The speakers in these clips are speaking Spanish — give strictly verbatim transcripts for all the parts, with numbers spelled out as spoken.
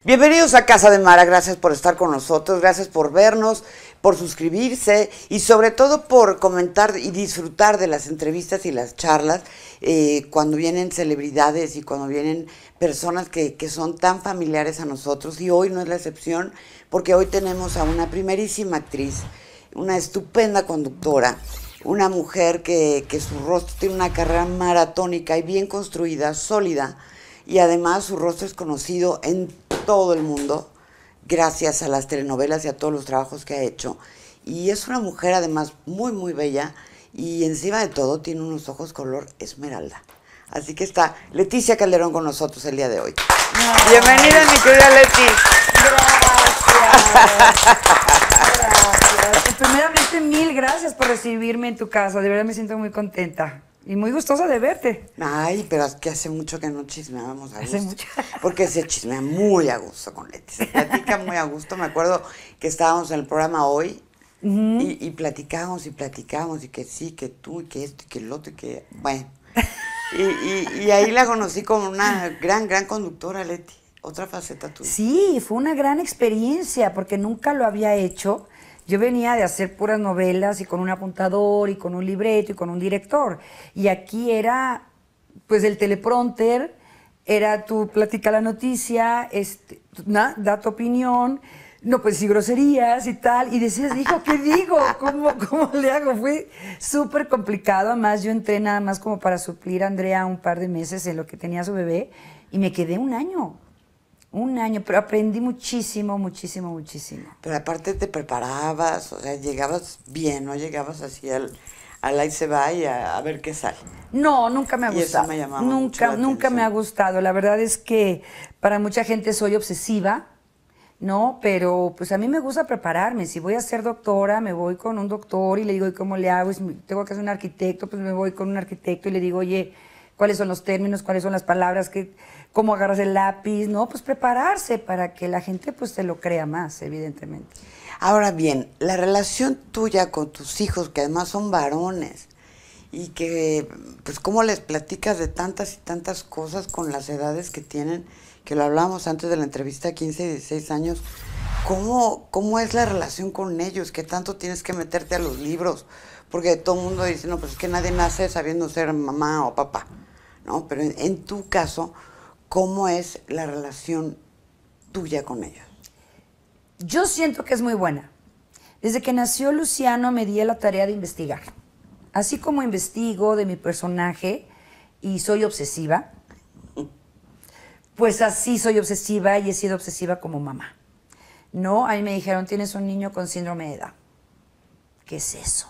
Bienvenidos a Casa de Mara, gracias por estar con nosotros, gracias por vernos, por suscribirse y sobre todo por comentar y disfrutar de las entrevistas y las charlas eh, cuando vienen celebridades y cuando vienen personas que, que son tan familiares a nosotros, y hoy no es la excepción porque hoy tenemos a una primerísima actriz, una estupenda conductora, una mujer que, que su rostro tiene una carrera maratónica y bien construida, sólida, y además su rostro es conocido en todo el mundo gracias a las telenovelas y a todos los trabajos que ha hecho. Y es una mujer además muy muy bella y encima de todo tiene unos ojos color esmeralda. Así que está Leticia Calderón con nosotros el día de hoy. No. Bienvenida, mi querida Leti. Gracias. Gracias. Primeramente, mil gracias por recibirme en tu casa. De verdad me siento muy contenta. Y muy gustosa de verte. Ay, pero es que hace mucho que no chismeábamos a gusto. Hace mucho. Porque se chismea muy a gusto con Leti. Se platica muy a gusto. Me acuerdo que estábamos en el programa hoy uh-huh. y, y platicábamos y platicábamos y que sí, que tú, y que esto, y que el otro, y que... Bueno. y, y, y ahí la conocí como una gran, gran conductora, Leti. Otra faceta tuya. Sí, fue una gran experiencia porque nunca lo había hecho. Yo venía de hacer puras novelas y con un apuntador y con un libreto y con un director. Y aquí era, pues, el teleprompter, era tú platica la noticia, este, na, da tu opinión, no, pues, sí, groserías y tal. Y decías, hijo, ¿qué digo? ¿Cómo, cómo le hago? Fue súper complicado. Además, yo entré nada más como para suplir a Andrea un par de meses en lo que tenía su bebé y me quedé un año. Un año, pero aprendí muchísimo, muchísimo, muchísimo. Pero aparte te preparabas, o sea, llegabas bien, no llegabas así al, al ahí se va y a, a ver qué sale. No, nunca me ha y gustado. Eso me llamaba nunca, mucho la nunca atención. me ha gustado. La verdad es que para mucha gente soy obsesiva, ¿no? Pero pues a mí me gusta prepararme. Si voy a ser doctora, me voy con un doctor y le digo, ¿y cómo le hago? Y si tengo que ser un arquitecto, pues me voy con un arquitecto y le digo, oye, ¿cuáles son los términos? ¿Cuáles son las palabras? ¿Qué, ¿Cómo agarras el lápiz? No, pues prepararse para que la gente pues te lo crea más, evidentemente. Ahora bien, la relación tuya con tus hijos, que además son varones, y que, pues, ¿cómo les platicas de tantas y tantas cosas con las edades que tienen? Que lo hablábamos antes de la entrevista, quince y dieciséis años. ¿Cómo, cómo es la relación con ellos? ¿Qué tanto tienes que meterte a los libros? Porque todo el mundo dice, no, pues es que nadie nace sabiendo ser mamá o papá, ¿no? Pero en, en tu caso, ¿cómo es la relación tuya con ellos? Yo siento que es muy buena. Desde que nació Luciano me di a la tarea de investigar. Así como investigo de mi personaje y soy obsesiva, pues así soy obsesiva y he sido obsesiva como mamá. No, a mí me dijeron, tienes un niño con síndrome de Down. ¿Qué es eso?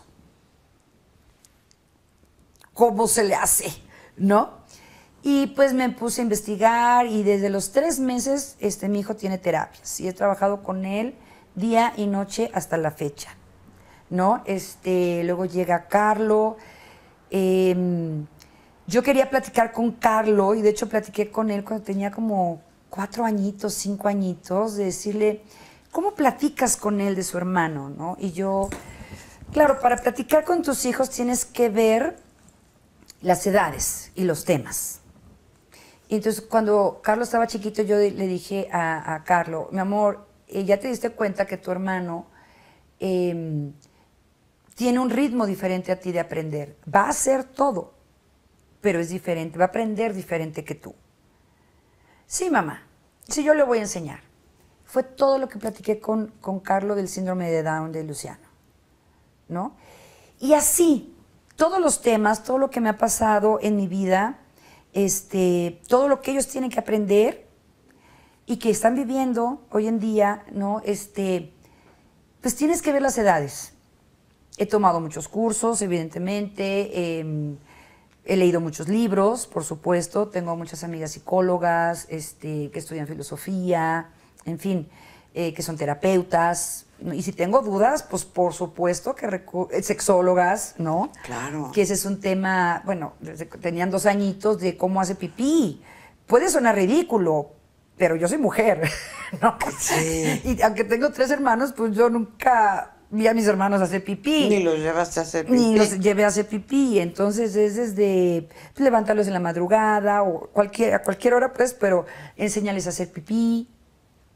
¿Cómo se le hace? ¿No? Y pues me puse a investigar y desde los tres meses este, mi hijo tiene terapias y he trabajado con él día y noche hasta la fecha, ¿no? Este, luego llega Carlo. Eh, yo quería platicar con Carlo y de hecho platiqué con él cuando tenía como cuatro añitos, cinco añitos, de decirle, ¿cómo platicas con él de su hermano, no? Y yo, claro, para platicar con tus hijos tienes que ver las edades y los temas. Y entonces cuando Carlos estaba chiquito yo le dije a, a Carlos, mi amor, eh, ya te diste cuenta que tu hermano eh, tiene un ritmo diferente a ti de aprender. Va a hacer todo, pero es diferente, va a aprender diferente que tú. Sí, mamá, sí, yo le voy a enseñar. Fue todo lo que platiqué con, con Carlos del síndrome de Down de Luciano, ¿no? Y así, todos los temas, todo lo que me ha pasado en mi vida, este, todo lo que ellos tienen que aprender y que están viviendo hoy en día, ¿no? Este, pues tienes que ver las edades. He tomado muchos cursos, evidentemente, eh, he leído muchos libros, por supuesto, tengo muchas amigas psicólogas este, que estudian filosofía, en fin, eh, que son terapeutas. Y si tengo dudas, pues por supuesto que sexólogas, ¿no? Claro. Que ese es un tema, bueno, desde que tenían dos añitos de cómo hace pipí. Puede sonar ridículo, pero yo soy mujer, ¿no? Sí. Y aunque tengo tres hermanos, pues yo nunca vi a mis hermanos hacer pipí. Ni los llevaste a hacer pipí. Ni los llevé a hacer pipí. Entonces es desde pues, levántalos en la madrugada o cualquier, a cualquier hora, pues, pero enseñarles a hacer pipí.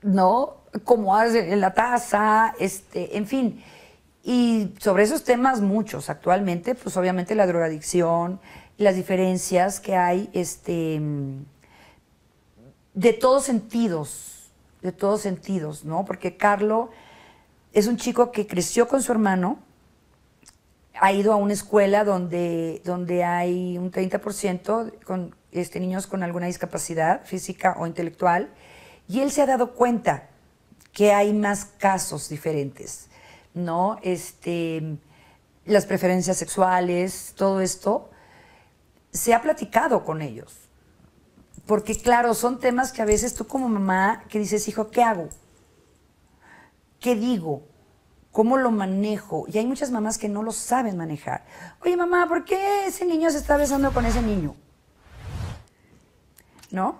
¿no? Como hace en la taza, este, en fin. Y sobre esos temas muchos actualmente, pues obviamente la drogadicción, las diferencias que hay, este, de todos sentidos, de todos sentidos, ¿no? Porque Carlo es un chico que creció con su hermano, ha ido a una escuela donde, donde hay un treinta por ciento con este, niños con alguna discapacidad física o intelectual, y él se ha dado cuenta que hay más casos diferentes, ¿no? Este, las preferencias sexuales, todo esto, se ha platicado con ellos. Porque claro, son temas que a veces tú como mamá que dices, hijo, ¿qué hago? ¿Qué digo? ¿Cómo lo manejo? Y hay muchas mamás que no lo saben manejar. Oye, mamá, ¿por qué ese niño se está besando con ese niño? ¿No?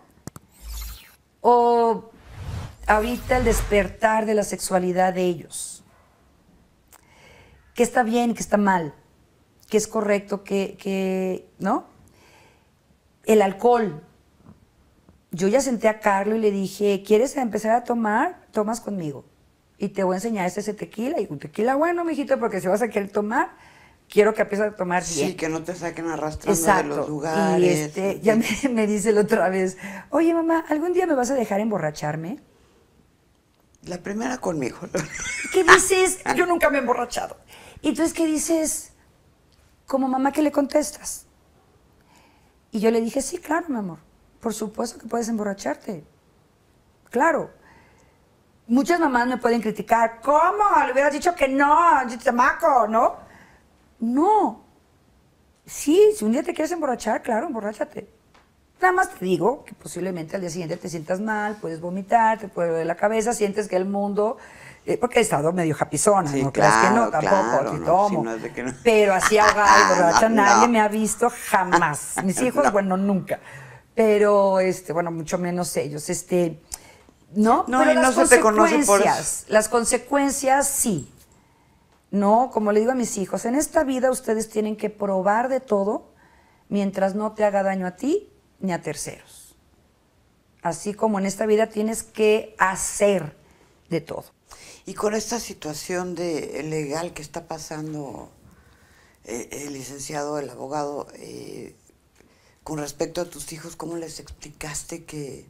O ahorita el despertar de la sexualidad de ellos. ¿Qué está bien, qué está mal? ¿Qué es correcto, qué, qué no? El alcohol. Yo ya senté a Carlo y le dije, ¿quieres empezar a tomar? Tomas conmigo. Y te voy a enseñar este, ese tequila. Y un tequila bueno, mijito, porque si vas a querer tomar, quiero que empieces a tomar bien. Sí, que no te saquen arrastrando Exacto. de los lugares. Y este, ya me, me dice la otra vez, oye, mamá, ¿algún día me vas a dejar emborracharme? La primera conmigo. ¿Qué dices? Yo nunca me he emborrachado. Y entonces, ¿qué dices? Como mamá, ¿qué le contestas? Y yo le dije, sí, claro, mi amor. Por supuesto que puedes emborracharte. Claro. Muchas mamás me pueden criticar. ¿Cómo? Le hubieras dicho que no, chamaco, ¿no? No. Sí, si un día te quieres emborrachar, claro, emborráchate. Nada más te digo que posiblemente al día siguiente te sientas mal, puedes vomitar, te puede doler la cabeza, sientes que el mundo... Eh, porque he estado medio japizona, Sí, no claro, creas que no, tampoco, claro, sí no, tomo. si no es de que no. Pero así ahogada y borracha No, nadie no. me ha visto jamás. Mis hijos, No. bueno, nunca. Pero, este, bueno, mucho menos ellos. Este, ¿no? No, Pero y no las se te conoce por consecuencias, las consecuencias sí. No, como le digo a mis hijos, en esta vida ustedes tienen que probar de todo mientras no te haga daño a ti ni a terceros. Así como en esta vida tienes que hacer de todo. Y con esta situación de legal que está pasando eh, el licenciado, el abogado, eh, con respecto a tus hijos, ¿cómo les explicaste que...?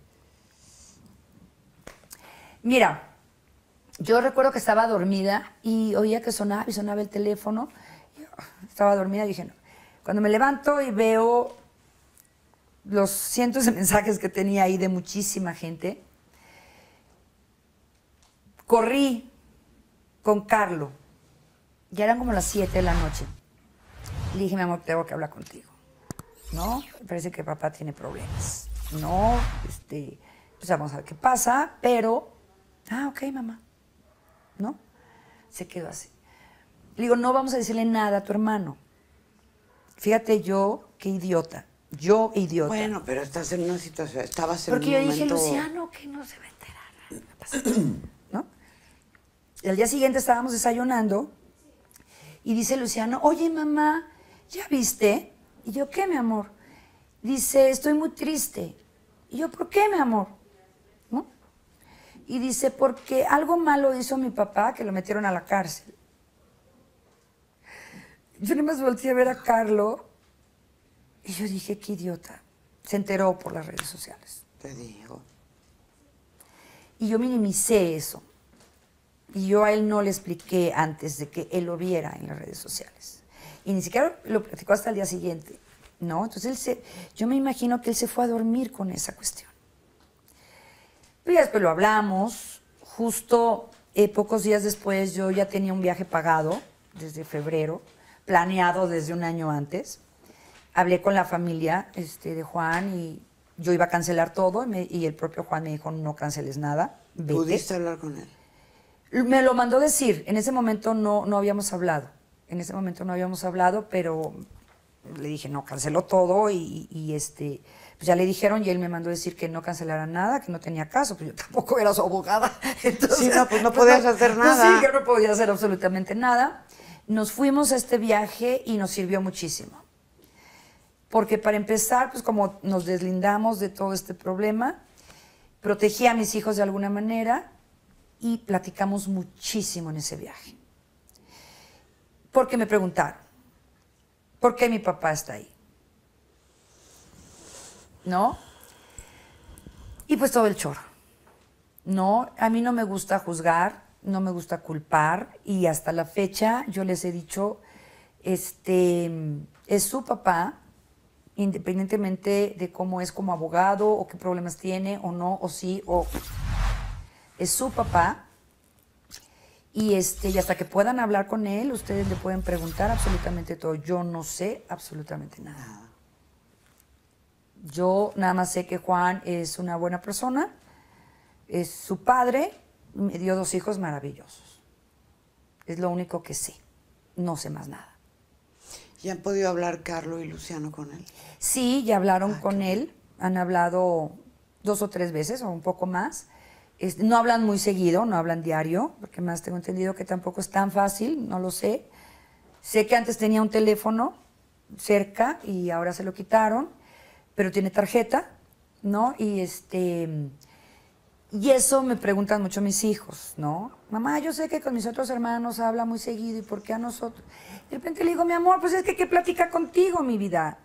Mira, yo recuerdo que estaba dormida y oía que sonaba y sonaba el teléfono. Yo estaba dormida y dije, no. Cuando me levanto y veo los cientos de mensajes que tenía ahí de muchísima gente, corrí con Carlo. Ya eran como las siete de la noche. Le dije, mi amor, tengo que hablar contigo. ¿No? Me parece que papá tiene problemas. No, este, pues vamos a ver qué pasa, pero... Ah, ok, mamá. ¿No? Se quedó así. Le digo, no vamos a decirle nada a tu hermano. Fíjate yo, qué idiota. Yo, idiota. Bueno, pero estás en una situación, estabas en Porque un yo momento... dije, Luciano, que no se va a enterar. No pasa nada, ¿no? Y al día siguiente estábamos desayunando y dice Luciano, oye, mamá, ¿ya viste? Y yo, ¿qué, mi amor? Dice, estoy muy triste. Y yo, ¿por qué, mi amor? ¿No? Y dice, porque algo malo hizo mi papá, que lo metieron a la cárcel. Yo nada más volteé a ver a Carlo y yo dije, qué idiota. Se enteró por las redes sociales. Te digo. Y yo minimicé eso. Y yo a él no le expliqué antes de que él lo viera en las redes sociales. Y ni siquiera lo platicó hasta el día siguiente, ¿no? Entonces él se, yo me imagino que él se fue a dormir con esa cuestión. Pero ya después lo hablamos. Justo eh, pocos días después yo ya tenía un viaje pagado desde febrero, planeado desde un año antes. Hablé con la familia este, de Juan y yo iba a cancelar todo y, me, y el propio Juan me dijo, no canceles nada, vete. ¿Pudiste hablar con él? Me lo mandó decir, en ese momento no, no habíamos hablado, en ese momento no habíamos hablado, pero le dije, no, canceló todo y, y este, pues ya le dijeron y él me mandó decir que no cancelara nada, que no tenía caso, pues yo tampoco era su abogada. Entonces, sí, no, pues no podías pues, hacer pues nada. sí, que no podía hacer absolutamente nada. Nos fuimos a este viaje y nos sirvió muchísimo. Porque para empezar, pues como nos deslindamos de todo este problema, protegí a mis hijos de alguna manera y platicamos muchísimo en ese viaje. Porque me preguntaron, ¿por qué mi papá está ahí? ¿No? Y pues todo el choro. No, a mí no me gusta juzgar, no me gusta culpar y hasta la fecha yo les he dicho, este, es su papá, independientemente de cómo es como abogado o qué problemas tiene o no, o sí, o es su papá. Y, este, y hasta que puedan hablar con él, ustedes le pueden preguntar absolutamente todo. Yo no sé absolutamente nada. Yo nada más sé que Juan es una buena persona, es su padre, me dio dos hijos maravillosos. Es lo único que sé, no sé más nada. ¿Y han podido hablar Carlos y Luciano con él? Sí, ya hablaron Ah, con qué él, han hablado dos o tres veces o un poco más. Es- no hablan muy seguido, no hablan diario, porque más tengo entendido que tampoco es tan fácil, no lo sé. Sé que antes tenía un teléfono cerca y ahora se lo quitaron, pero tiene tarjeta, ¿no? Y este y eso me preguntan mucho mis hijos, ¿no? Mamá, yo sé que con mis otros hermanos habla muy seguido, ¿y por qué a nosotros? De repente le digo, mi amor, pues es que ¿qué platica contigo, mi vida?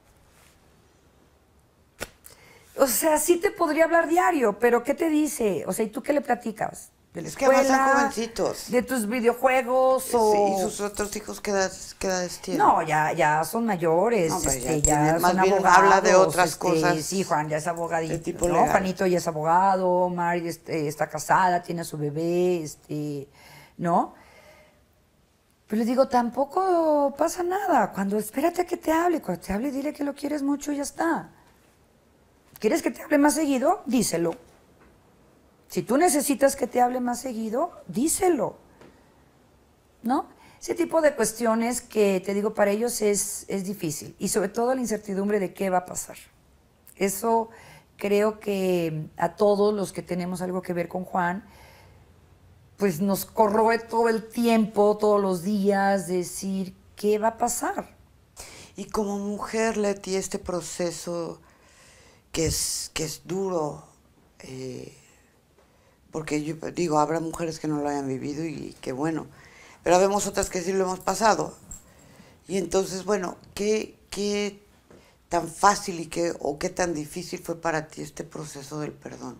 O sea, sí te podría hablar diario, pero ¿qué te dice? O sea, ¿y tú qué le platicas? ¿De la Es que además escuela? son jovencitos. ¿De tus videojuegos? O... Sí, ¿y sus otros hijos qué edades, qué edades tienen? No, ya, ya son mayores, No, pues este, ya ya, tienen- más son bien abogados. habla de otras este, cosas Sí, Juan ya es abogadito, de tipo ¿no? legal. Juanito ya es abogado, Mari este, está casada, tiene a su bebé, este, ¿no? Pero les digo, tampoco pasa nada. Cuando espérate a que te hable, cuando te hable, dile que lo quieres mucho y ya está. ¿Quieres que te hable más seguido? Díselo. Si tú necesitas que te hable más seguido, díselo. ¿No? Ese tipo de cuestiones que, te digo, para ellos es, es difícil. Y sobre todo la incertidumbre de qué va a pasar. Eso creo que a todos los que tenemos algo que ver con Juan, pues nos corroe todo el tiempo, todos los días, decir, ¿qué va a pasar? Y como mujer, Leti, este proceso que es, que es duro, eh, porque yo digo, habrá mujeres que no lo hayan vivido y que bueno, pero vemos otras que sí lo hemos pasado. Y entonces, bueno, ¿qué, qué tan fácil y qué, o qué tan difícil fue para ti este proceso del perdón?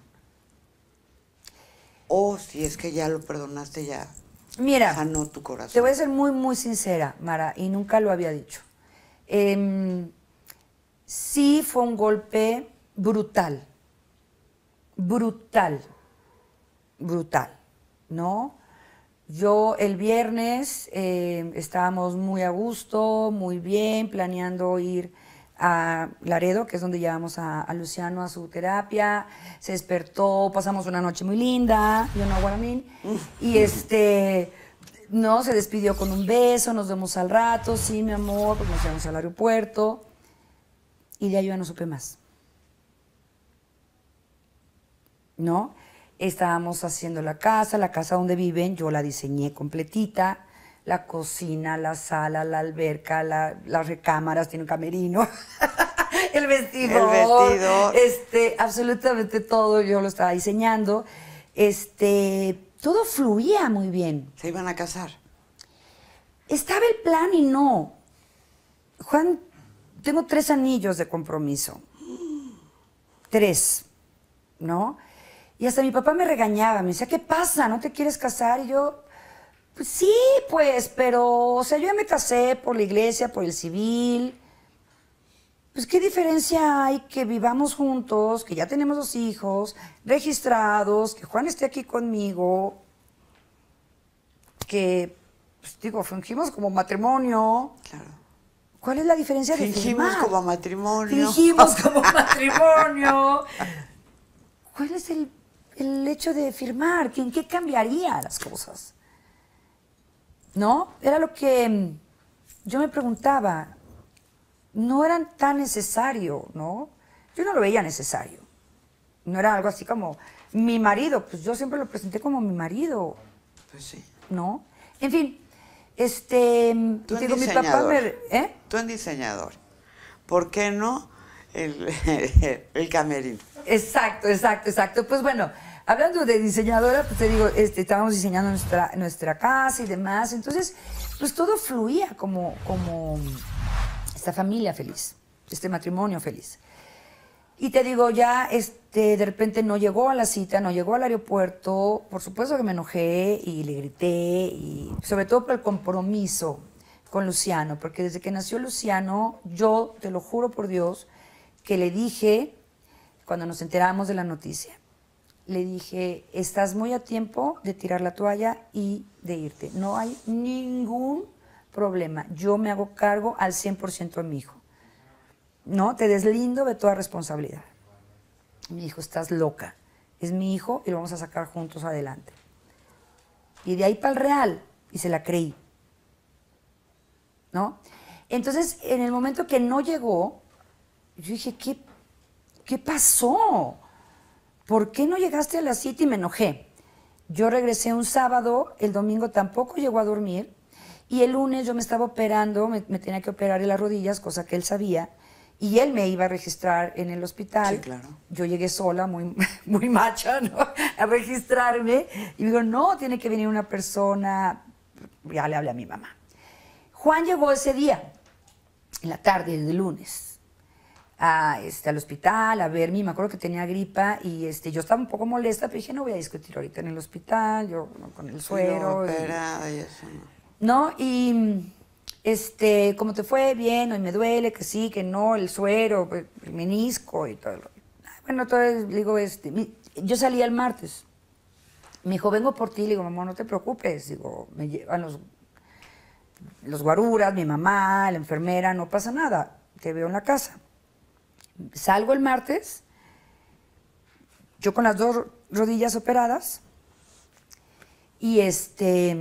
O si es que ya lo perdonaste, ya Mira, sanó tu corazón. te voy a ser muy, muy sincera, Mara, y nunca lo había dicho. Eh, sí fue un golpe brutal, brutal, brutal, ¿no? Yo el viernes eh, estábamos muy a gusto, muy bien, planeando ir a Laredo, que es donde llevamos a, a Luciano a su terapia. Se despertó, pasamos una noche muy linda, you know what I mean, y este, no, se despidió con un beso, nos vemos al rato, sí, mi amor, pues nos llevamos al aeropuerto, y de ahí yo ya no supe más. ¿No? Estábamos haciendo la casa, la casa donde viven, yo la diseñé completita, la cocina, la sala, la alberca, la, las recámaras, tiene un camerino, el vestidor, El vestidor. este, absolutamente todo yo lo estaba diseñando, este, todo fluía muy bien. ¿Se iban a casar? Estaba el plan y no. Juan, tengo tres anillos de compromiso. Tres, ¿no? Y hasta mi papá me regañaba, me decía, ¿qué pasa? ¿No te quieres casar? Y yo, pues sí, pues, pero, o sea, yo ya me casé por la iglesia, por el civil. Pues, ¿qué diferencia hay que vivamos juntos, que ya tenemos dos hijos registrados, que Juan esté aquí conmigo, que, pues, digo, fingimos como matrimonio? Claro. ¿Cuál es la diferencia de Fingimos firmar? como matrimonio. Fingimos como matrimonio. ¿Cuál es el, el hecho de firmar? ¿En qué cambiaría las cosas? ¿No? Era lo que mm, yo me preguntaba. No era tan necesario, ¿no? Yo no lo veía necesario. No era algo así como mi marido. Pues yo siempre lo presenté como mi marido, Pues sí. ¿no? En fin, este... Tú en digo, mi papá diseñador. me... ¿Eh? Tú en diseñador. ¿Por qué no el, el camerino? Exacto, exacto, exacto. Pues bueno, hablando de diseñadora, pues te digo, este, estábamos diseñando nuestra, nuestra casa y demás. Entonces, pues todo fluía como, como esta familia feliz, este matrimonio feliz. Y te digo, ya este, de repente no llegó a la cita, no llegó al aeropuerto. Por supuesto que me enojé y le grité, y sobre todo por el compromiso con Luciano, porque desde que nació Luciano, yo te lo juro por Dios, que le dije, cuando nos enteramos de la noticia, le dije, estás muy a tiempo de tirar la toalla y de irte. No hay ningún problema. Yo me hago cargo al cien por ciento de mi hijo. No, te deslindo de toda responsabilidad. Me dijo, estás loca. Es mi hijo y lo vamos a sacar juntos adelante. Y de ahí para el real. Y se la creí. ¿No? Entonces, en el momento que no llegó, yo dije, ¿qué, qué pasó? ¿Por qué no llegaste a la cita? Y me enojé. Yo regresé un sábado, el domingo tampoco llegó a dormir, y el lunes yo me estaba operando, me, me tenía que operar en las rodillas, cosa que él sabía, y él me iba a registrar en el hospital. Sí, claro. Yo llegué sola, muy, muy macha, ¿no? A registrarme, y me dijo, no, tiene que venir una persona. Ya le hablé a mi mamá. Juan llegó ese día, en la tarde del lunes, a, este, al hospital a verme. Me acuerdo que tenía gripa y este, yo estaba un poco molesta, pero dije, no voy a discutir ahorita en el hospital, yo no, con el suero. Y, operada y eso, ¿no? ¿no? Y, este, ¿cómo te fue? Bien, hoy me duele, que sí, que no, el suero, el menisco y todo. Bueno, entonces, digo, este, mi, yo salí el martes. Me dijo, vengo por ti. Le digo, mamá, no te preocupes. Digo, me llevan los, los guaruras, mi mamá, la enfermera, no pasa nada. Te veo en la casa. Salgo el martes, yo con las dos rodillas operadas, y este,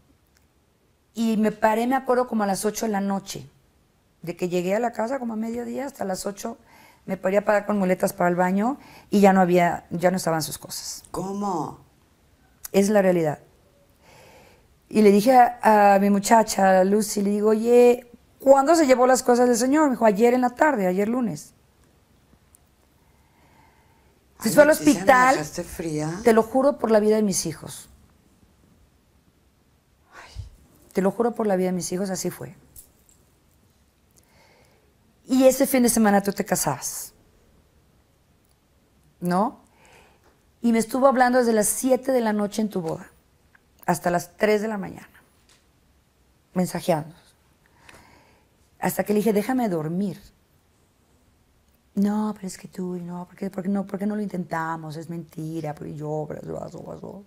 y me paré, me acuerdo, como a las ocho de la noche, de que llegué a la casa como a mediodía, hasta las ocho, me paré a parar con muletas para el baño, y ya no había, ya no estaban sus cosas. ¿Cómo? Es la realidad. Y le dije a, a mi muchacha, a Lucy, le digo, oye, ¿cuándo se llevó las cosas del señor? Me dijo, ayer en la tarde, ayer lunes. Entonces fue al hospital, ¿me dejaste fría? Te lo juro por la vida de mis hijos. Ay. Te lo juro por la vida de mis hijos, así fue. Y ese fin de semana tú te casabas, ¿no? Y me estuvo hablando desde las siete de la noche en tu boda, hasta las tres de la mañana, mensajeando. Hasta que le dije, déjame dormir. No, pero es que tú, no, ¿por qué, por qué no, por qué no lo intentamos? Es mentira, porque yo, pero eso, eso.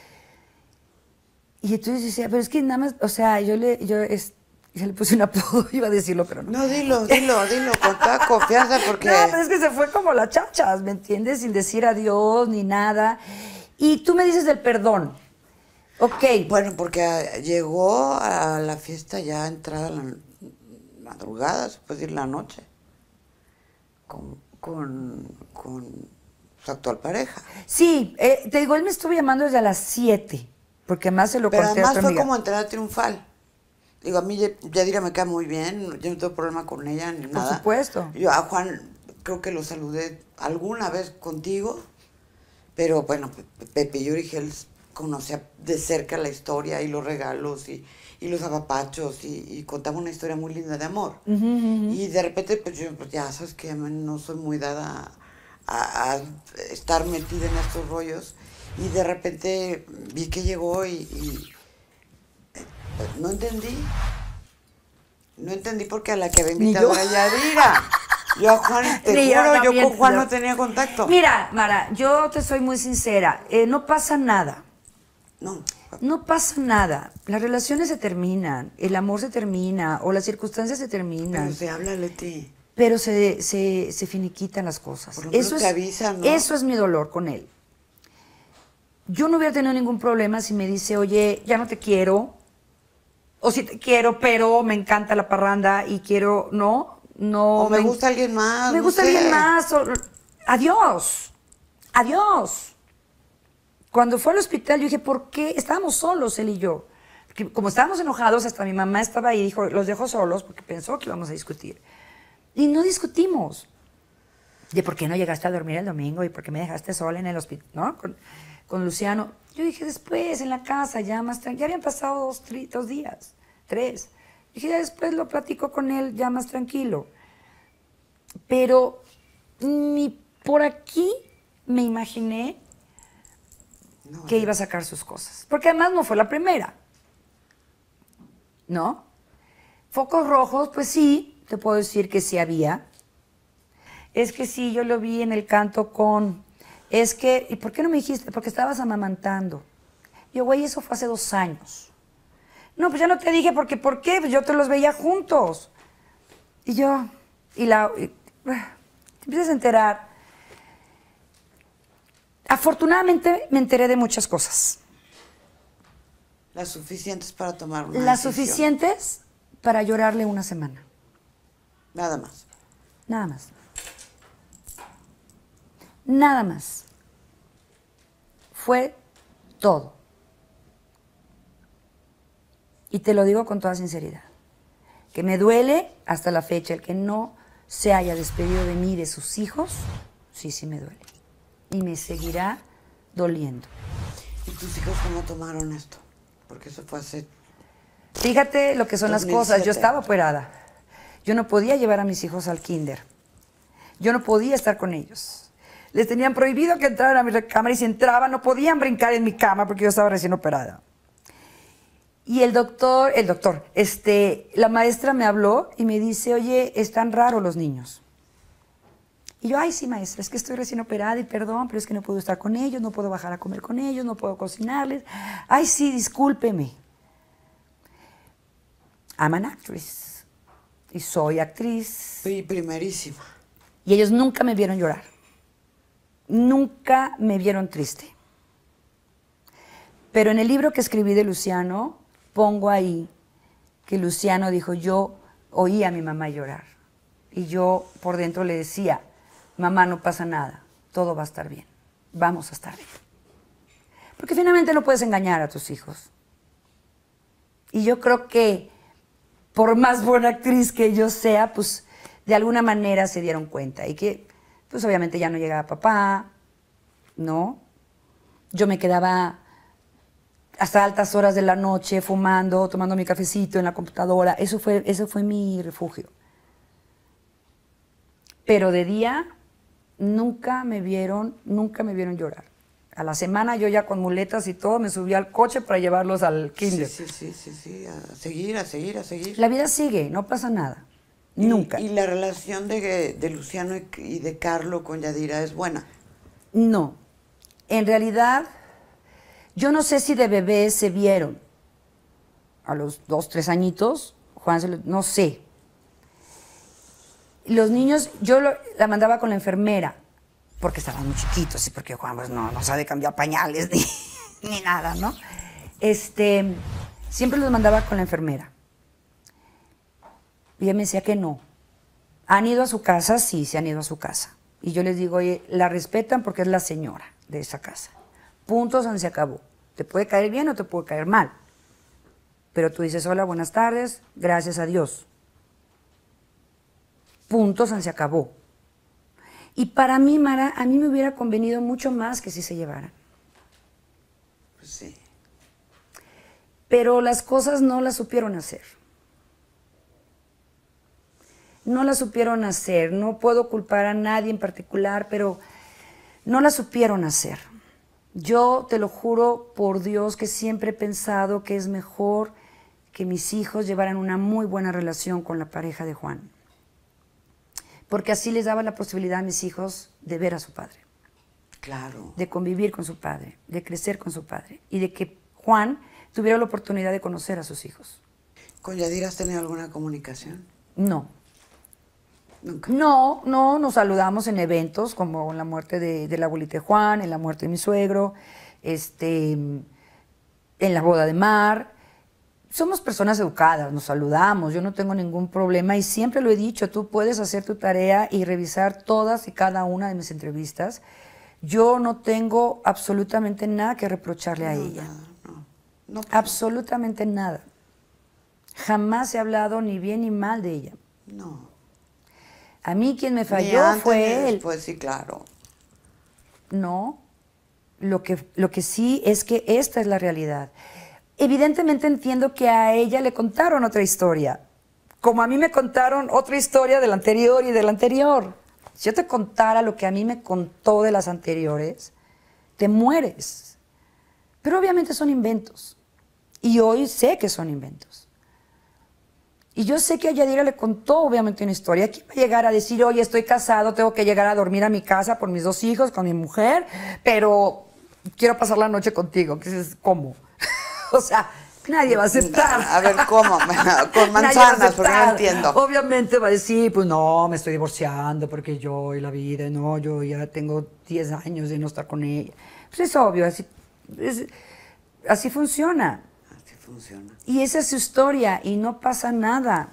Y entonces decía, pero es que nada más, o sea, yo le, yo es, ya le puse un apodo, iba a decirlo, pero no. No, dilo, dilo, dilo, con toda confianza, porque... No, pero es que se fue como las chachas, ¿me entiendes? Sin decir adiós ni nada. Y tú me dices del perdón. Ok. Bueno, porque llegó a la fiesta ya entrada la madrugada, se puede decir la noche. Con, con, con su actual pareja. Sí, eh, te digo, él me estuvo llamando desde las siete, porque más se lo Pero conté a además otra fue amiga. como entrada triunfal. Digo, a mí Yadira me cae muy bien, yo no tengo problema con ella ni Por nada. supuesto. Yo a Juan creo que lo saludé alguna vez contigo, pero bueno, Pepe y Origel conocía de cerca la historia y los regalos y, y los apapachos y, y contaba una historia muy linda de amor. Uh -huh, uh -huh. Y de repente, pues yo, pues ya sabes que no soy muy dada a, a, a estar metida en estos rollos. Y de repente vi que llegó y, y no entendí. No entendí porque a la que había invitado era Yadira. Yo a Juan, te Ni juro, yo, yo con Juan no. no tenía contacto. Mira, Mara, yo te soy muy sincera. Eh, no pasa nada. No. No pasa nada. Las relaciones se terminan, el amor se termina, o las circunstancias se terminan. Pero se habla, Leti. Pero se, se, se finiquitan las cosas. Por lo eso menos es, te avisan, ¿no? Eso es mi dolor con él. Yo no hubiera tenido ningún problema si me dice, oye, ya no te quiero, o si te quiero, pero me encanta la parranda y quiero, no, no. O me, me gusta alguien más. Me no gusta sé. alguien más. O, adiós, adiós. Cuando fue al hospital, yo dije, ¿por qué? Estábamos solos, él y yo. Porque como estábamos enojados, hasta mi mamá estaba ahí y dijo, los dejo solos, porque pensó que íbamos a discutir. Y no discutimos. de por qué no llegaste a dormir el domingo y por qué me dejaste sola en el hospital, ¿no? Con, con Luciano. Yo dije, después, en la casa, ya más tranquilo. Ya habían pasado dos, tres, dos días, tres. Dije, ya después lo platico con él ya más tranquilo. Pero ni por aquí me imaginé no, que iba a sacar sus cosas. Porque además no fue la primera. ¿No? Focos rojos, pues sí, te puedo decir que sí había. Es que sí, yo lo vi en el canto con... Es que, ¿y por qué no me dijiste? Porque estabas amamantando. Yo, güey, eso fue hace dos años. No, pues ya no te dije porque, ¿por qué? Pues yo te los veía juntos. Y yo, y la... Y, te empiezas a enterar. Afortunadamente me enteré de muchas cosas. Las suficientes para tomar una Las decisión. suficientes para llorarle una semana. Nada más. Nada más. Nada más. Fue todo. Y te lo digo con toda sinceridad. Que me duele hasta la fecha el que no se haya despedido de mí y de sus hijos. Sí, sí me duele. Y me seguirá doliendo. ¿Y tus hijos cómo tomaron esto? Porque eso fue hace... Fíjate lo que son dos mil siete. Las cosas. Yo estaba operada. Yo no podía llevar a mis hijos al kinder. Yo no podía estar con ellos. Les tenían prohibido que entraran a mi recámara y si entraban no podían brincar en mi cama porque yo estaba recién operada. Y el doctor, el doctor, este, la maestra me habló y me dice, oye, están raros los niños. Y yo, ay, sí, maestra, es que estoy recién operada y perdón, pero es que no puedo estar con ellos, no puedo bajar a comer con ellos, no puedo cocinarles. Ay, sí, discúlpeme. I'm an actress. Y soy actriz. Sí, primerísima. Y ellos nunca me vieron llorar. Nunca me vieron triste. Pero en el libro que escribí de Luciano, pongo ahí que Luciano dijo, yo oí a mi mamá llorar. Y yo por dentro le decía, mamá, no pasa nada, todo va a estar bien, vamos a estar bien. Porque finalmente no puedes engañar a tus hijos. Y yo creo que por más buena actriz que yo sea, pues de alguna manera se dieron cuenta. Y que, pues obviamente ya no llegaba papá, ¿no? Yo me quedaba hasta altas horas de la noche fumando, tomando mi cafecito en la computadora. Eso fue, eso fue mi refugio. Pero de día nunca me vieron, nunca me vieron llorar. A la semana yo ya con muletas y todo me subí al coche para llevarlos al kinder. Sí, sí, sí, sí, sí, a seguir, a seguir, a seguir. La vida sigue, no pasa nada. Y, Nunca. ¿Y la relación de, de Luciano y de Carlo con Yadira es buena? No. En realidad, yo no sé si de bebés se vieron. A los dos, tres añitos, Juan se lo, no sé. Los niños, yo lo, la mandaba con la enfermera, porque estaban muy chiquitos y porque Juan pues, no, no sabe cambiar pañales ni, ni nada, ¿no? Este, siempre los mandaba con la enfermera. Y ella me decía que no. ¿Han ido a su casa? Sí, se han ido a su casa. Y yo les digo, oye, la respetan porque es la señora de esa casa. Punto, se acabó. Te puede caer bien o te puede caer mal. Pero tú dices, hola, buenas tardes, gracias a Dios. Punto, se acabó. Y para mí, Mara, a mí me hubiera convenido mucho más que si se llevaran. Pues sí. Pero las cosas no las supieron hacer. No las supieron hacer. No puedo culpar a nadie en particular, pero no las supieron hacer. Yo te lo juro por Dios que siempre he pensado que es mejor que mis hijos llevaran una muy buena relación con la pareja de Juan. Porque así les daba la posibilidad a mis hijos de ver a su padre. Claro. De convivir con su padre, de crecer con su padre. Y de que Juan tuviera la oportunidad de conocer a sus hijos. ¿Con Yadira has tenido alguna comunicación? No. Nunca. No, no, nos saludamos en eventos como en la muerte de, de la abuelita de Juan, en la muerte de mi suegro, este, en la boda de Mar. Somos personas educadas, nos saludamos, yo no tengo ningún problema y siempre lo he dicho, tú puedes hacer tu tarea y revisar todas y cada una de mis entrevistas. Yo no tengo absolutamente nada que reprocharle a No, ella. nada, no. No, Absolutamente nada. Jamás he hablado ni bien ni mal de ella. No. A mí quien me Ni falló antes fue ni él. después, sí, claro. No, lo que, lo que sí es que esta es la realidad. Evidentemente entiendo que a ella le contaron otra historia, como a mí me contaron otra historia del anterior y del anterior. Si yo te contara lo que a mí me contó de las anteriores, te mueres. Pero obviamente son inventos. Y hoy sé que son inventos. Y yo sé que a Yadira le contó obviamente una historia. ¿Quién va a llegar a decir, oye, estoy casado, tengo que llegar a dormir a mi casa por mis dos hijos, con mi mujer, pero quiero pasar la noche contigo? ¿Qué es, ¿Cómo? O sea, nadie va a aceptar. A ver, ¿cómo? Con manzanas, porque no entiendo. Obviamente va a decir, pues no, me estoy divorciando porque yo y la vida, no, yo ya tengo diez años de no estar con ella. Pues es obvio, así, es, así funciona. Así funciona. Y esa es su historia y no pasa nada.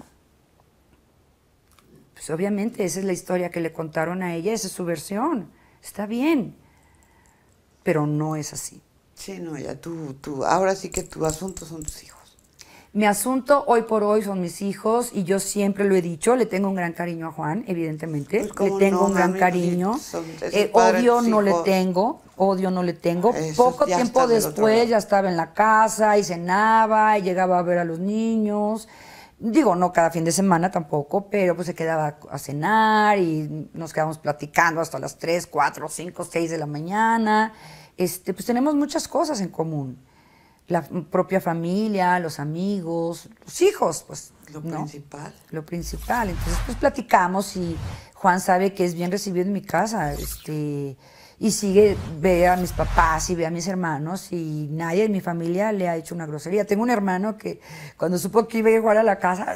Pues obviamente esa es la historia que le contaron a ella, esa es su versión. Está bien, pero no es así. Sí, no, ya tú, tú, ahora sí que tu asunto son tus hijos. Mi asunto hoy por hoy son mis hijos y yo siempre lo he dicho, le tengo un gran cariño a Juan, evidentemente, Pues, le tengo no, un gran mami, cariño, son- esos eh, padres, odio tus no le hijos. tengo, odio no le tengo, Esos poco ya tiempo están del otro después lado. ya estaba en la casa y cenaba y llegaba a ver a los niños, digo, no cada fin de semana tampoco, pero pues se quedaba a cenar y nos quedábamos platicando hasta las tres, cuatro, cinco, seis de la mañana, este, pues tenemos muchas cosas en común. La propia familia, los amigos, los hijos, pues. Lo ¿no? principal. Lo principal. Entonces, pues platicamos y Juan sabe que es bien recibido en mi casa. Este, y sigue, ve a mis papás y ve a mis hermanos y nadie en mi familia le ha hecho una grosería. Tengo un hermano que cuando supo que iba a jugar a la casa,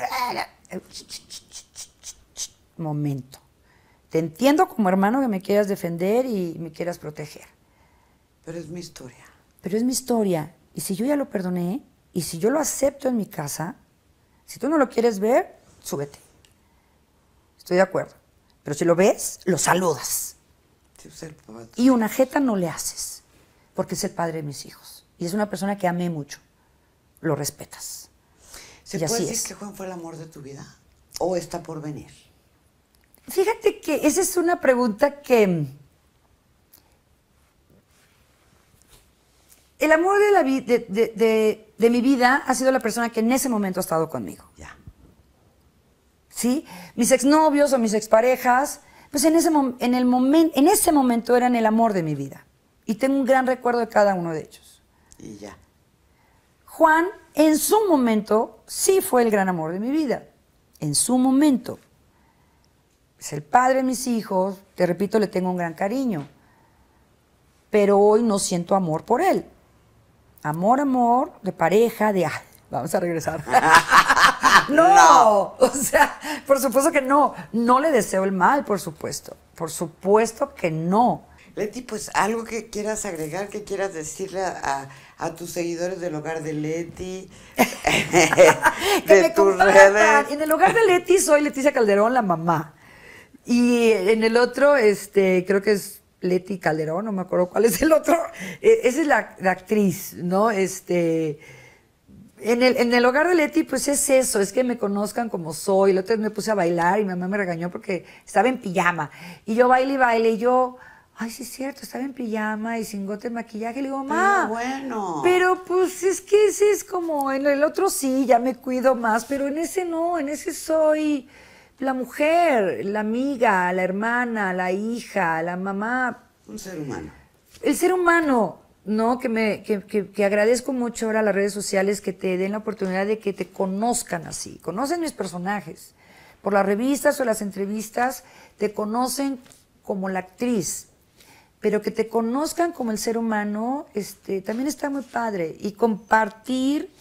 momento. Te entiendo como hermano que me quieras defender y me quieras proteger. Pero es mi historia. Pero es mi historia. Y si yo ya lo perdoné, y si yo lo acepto en mi casa, si tú no lo quieres ver, súbete. Estoy de acuerdo. Pero si lo ves, lo saludas. Sí, pues, el papá- Y una jeta no le haces, porque es el padre de mis hijos. Y es una persona que amé mucho. Lo respetas. ¿Se y puede así decir es. que Juan fue el amor de tu vida? ¿O está por venir? Fíjate que esa es una pregunta que... El amor de, la vi- de, de, de, de mi vida ha sido la persona que en ese momento ha estado conmigo. Ya. ¿Sí? Mis exnovios o mis exparejas, pues en ese, mom- en, el momen- en ese momento eran el amor de mi vida. Y tengo un gran recuerdo de cada uno de ellos. Y ya. Juan, en su momento, sí fue el gran amor de mi vida. En su momento. Es el padre de mis hijos, te repito, le tengo un gran cariño. Pero hoy no siento amor por él. Amor, amor, de pareja, de... Ay, vamos a regresar. no, No. o sea, por supuesto que no. No le deseo el mal, por supuesto. Por supuesto que no. Leti, pues algo que quieras agregar, que quieras decirle a, a, a tus seguidores del hogar de Leti, que de me tus compartan. redes. En el hogar de Leti soy Leticia Calderón, la mamá. Y en el otro, este, creo que es Leti Calderón, no me acuerdo cuál es el otro. Eh, esa es la, la actriz, ¿no? Este, en el, en el hogar de Leti, pues es eso, es que me conozcan como soy. La otra vez me puse a bailar y mi mamá me regañó porque estaba en pijama. Y yo baile y baile y yo, ay, sí es cierto, estaba en pijama y sin gote de maquillaje. Y le digo, mamá, Pero bueno. pero pues es que ese es como, en el otro sí, ya me cuido más, pero en ese no, en ese soy la mujer, la amiga, la hermana, la hija, la mamá, Un ser humano. el ser humano, ¿no? Que, me, que, que, que agradezco mucho ahora a las redes sociales que te den la oportunidad de que te conozcan así, conocen mis personajes. Por las revistas o las entrevistas te conocen como la actriz, pero que te conozcan como el ser humano, este, también está muy padre. Y compartir,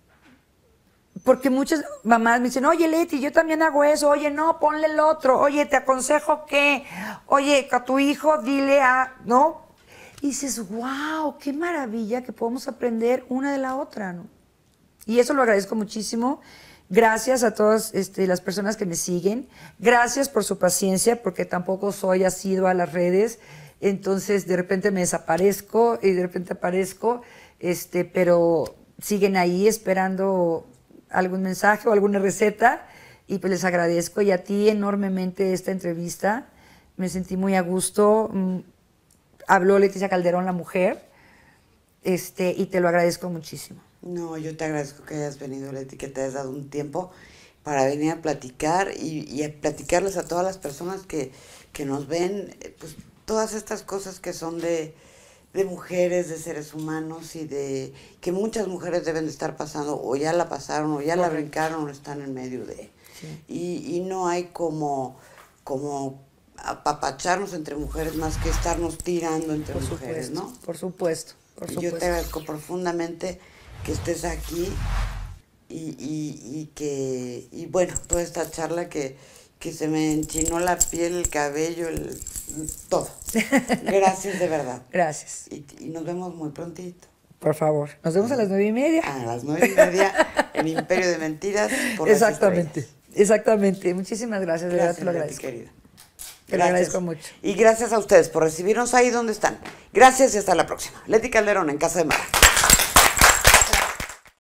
porque muchas mamás me dicen, oye Leti, yo también hago eso, oye no, ponle el otro, oye te aconsejo que, oye a tu hijo dile a, ¿no? Y dices, wow, qué maravilla que podemos aprender una de la otra, ¿no? Y eso lo agradezco muchísimo. Gracias a todas este, las personas que me siguen. Gracias por su paciencia, porque tampoco soy asidua a las redes. Entonces, de repente me desaparezco y de repente aparezco, este, pero siguen ahí esperando algún mensaje o alguna receta. Y pues les agradezco y a ti enormemente esta entrevista. Me sentí muy a gusto. Mm, Habló Leticia Calderón, la mujer, este, y te lo agradezco muchísimo. No, yo te agradezco que hayas venido, Leti, que te hayas dado un tiempo para venir a platicar y, y a platicarles a todas las personas que, que nos ven, pues todas estas cosas que son de, de mujeres, de seres humanos y de que muchas mujeres deben de estar pasando o ya la pasaron o ya Correcto. La brincaron o están en medio de. Sí. Y, y no hay como, como apapacharnos entre mujeres más que estarnos tirando entre por mujeres, supuesto, ¿no? Por supuesto, por supuesto. Yo te agradezco profundamente que estés aquí y, y, y que, y bueno, toda esta charla que, que se me enchinó la piel, el cabello, el, todo. Gracias de verdad. Gracias. Y, y nos vemos muy prontito. Por favor. Nos vemos a las nueve y media. A las nueve y media en Imperio de Mentiras. Por Exactamente, exactamente. Muchísimas gracias, de verdad te lo agradezco. Querida. Te lo agradezco mucho. Y gracias a ustedes por recibirnos ahí donde están. Gracias y hasta la próxima. Leti Calderón en Casa de Mara.